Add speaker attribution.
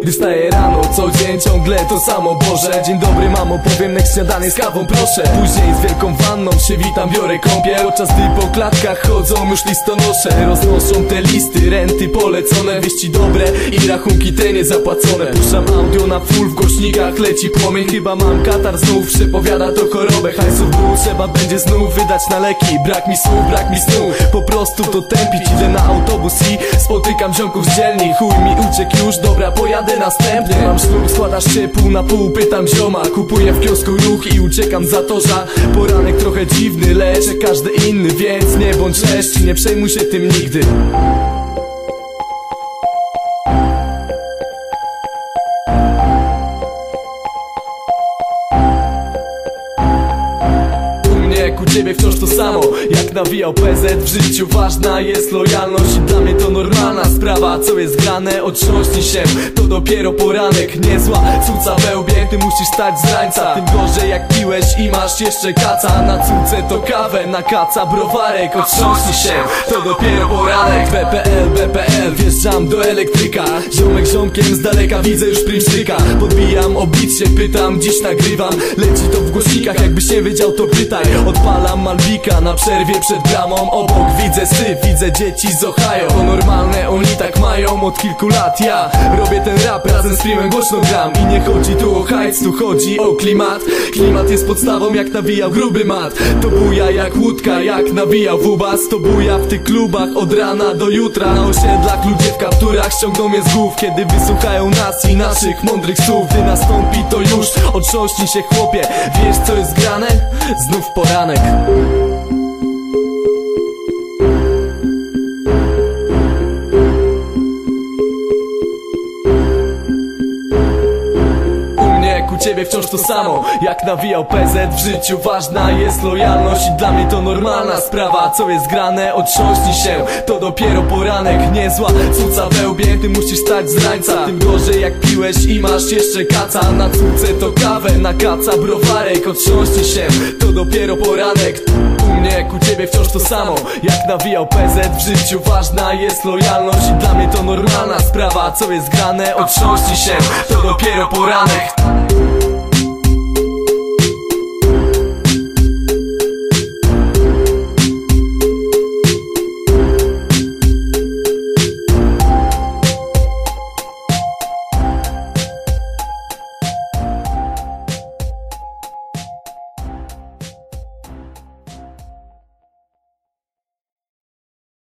Speaker 1: Gdy staję rano, co dzień ciągle to samo, Boże. Dzień dobry mamo, powiem next śniadanie z kawą proszę. Później z wielką wanną się witam, biorę kąpiel. Podczas gdy po klatkach chodzą już listonosze. Roznoszą te listy, renty polecone, wieści dobre i rachunki te niezapłacone. Puszczam audio na full, w głośnikach leci płomień. Chyba mam katar znów, przepowiada to chorobę. Hajsów dół, trzeba będzie znów wydać na leki. Brak mi słów, brak mi snu, po prostu to tępić. Idę na autobus i spotykam ziomków z dzielni. Chuj mi uciekł już, dobra, pojadę następnie. Mam ślub, składasz się pół na pół, pytam zioma. Kupuję w kiosku ruch i uciekam za torza. Poranek trochę dziwny, lecz jak każdy inny, więc nie bądź leszcz, nie przejmuj się tym nigdy. U ciebie wciąż to samo, jak nawijał PZ. W życiu ważna jest lojalność i dla mnie to normalna sprawa. Co jest grane, otrząśnij się, to dopiero poranek. Niezła cuca we łbie, ty musisz stać z rańca. Tym gorzej jak piłeś i masz jeszcze kaca. Na cuce to kawę, na kaca browarek. Otrząśnij się, to dopiero poranek. BPL, wjeżdżam do elektryka. Ziomek ziomkiem z daleka, widzę już primstyka. Podbijam, obić się, pytam, dziś nagrywam. Leci to w głośnikach, jakbyś nie wiedział to pytaj. Odpalam Malbika na przerwie przed bramą. Obok widzę syf, widzę dzieci z Ohio. To normalne, oni tak mają od kilku lat. Ja robię ten rap, razem z Primem głośno gram. I nie chodzi tu o hajc, tu chodzi o klimat. Klimat jest podstawą, jak nawijał gruby mat. To buja jak łódka, jak nawijał Wubas. To buja w tych klubach od rana do jutra. Na osiedlach ludzie w kapturach ściągną mnie z głów, kiedy wysłuchają nas i naszych mądrych słów. Gdy nastąpi to już, otrząśnij się chłopie. Wiesz co jest grane? Znów poranek. U ciebie wciąż to samo, jak nawijał PZ. W życiu ważna jest lojalność i dla mnie to normalna sprawa. Co jest grane, otrząśnij się, to dopiero poranek. Niezła cuca we łbie, ty musisz stać z rańca. Tym gorzej jak piłeś i masz jeszcze kaca. Na cuce to kawę, na kaca browarek. Otrząśnij się, to dopiero poranek. U mnie jak u ciebie wciąż to samo, jak nawijał PZ. W życiu ważna jest lojalność i dla mnie to normalna sprawa. Co jest grane, otrząśnij się, to dopiero poranek.